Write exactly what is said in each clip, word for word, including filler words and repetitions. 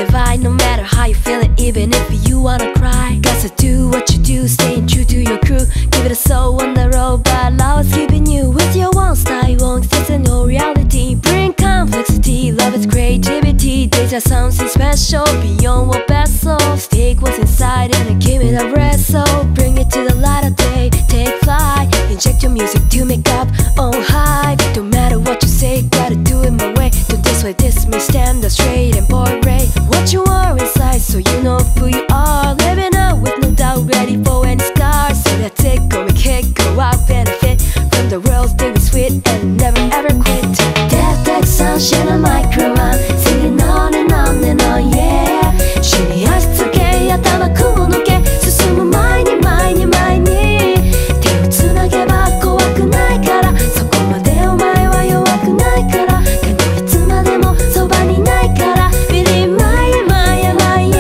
survive no matter how you feeling, even if you wanna cry. Gotta do what you do, staying true to your crew. Give it a soul on the road, but love is keeping you with your one style. Won't fit in no reality. Bring complexity, love is creativity. These are something special beyond what best so. Stick what's inside and give it a rest. So bring it to the light of day, take flight. Inject your music to make up on high. Don't matter what you say, gotta do it my way. Do this way, this me stand up straight and portray what you are inside, so you know who you are. Living out with no doubt, ready for any scars. So that's it, go make it, go out, benefit from the world's daily sweet and never ever quit. Death, death, sunshine, a micro one, singing on and on and on, yeah. 死に足つけ、頭雲抜け、進む前に前に前に手をつなげば怖くないから、そこまでお前は弱くないから、けどいつまでもそばにないから、Believe my my my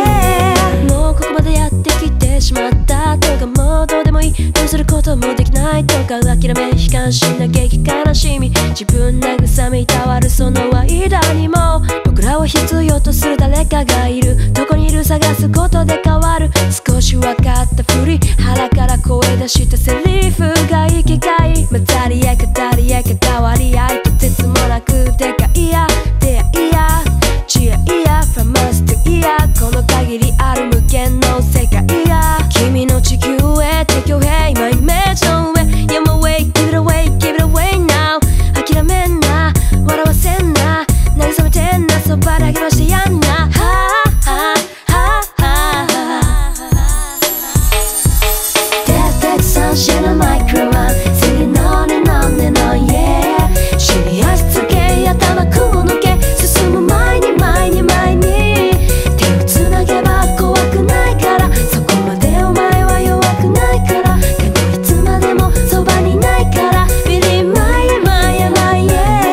yeah。 もうここまでやってきてしまったとか、もうどうでもいい、どうすることもできないとか、諦め悲観し嘆き悲しみ、自分慰めいたわるその間にも、僕らを必要とする誰かがいる。どこにいる探すことで変わる。少し分かったふり、腹から声出したセリフが生きがい。混ざり合い語り合い関わり合い、とてつもなくでかいや出会いや知恵や From us to year、 この限りある無限の世界が君の地球へ適応へ今イメージの上 Yeah my way give it away give it away now。 諦めんな笑わせんな慰めてんな、そばで励ましてやんな。Sunshine, a micro one, singing on and on and on, yeah。 死に足つけ、頭雲抜け、進む前に前に前に手をつなげば怖くないから、そこまでお前は弱くないから、けどいつまでもそばにないから、 Believe my my my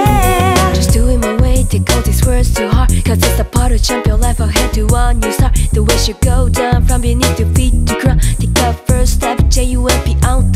yeah。 Just doing my way, take all these words too hard, cause it's the part of champion life ahead to one new start. The way you go down from beneath your feet to ground, take the first step, J U M P on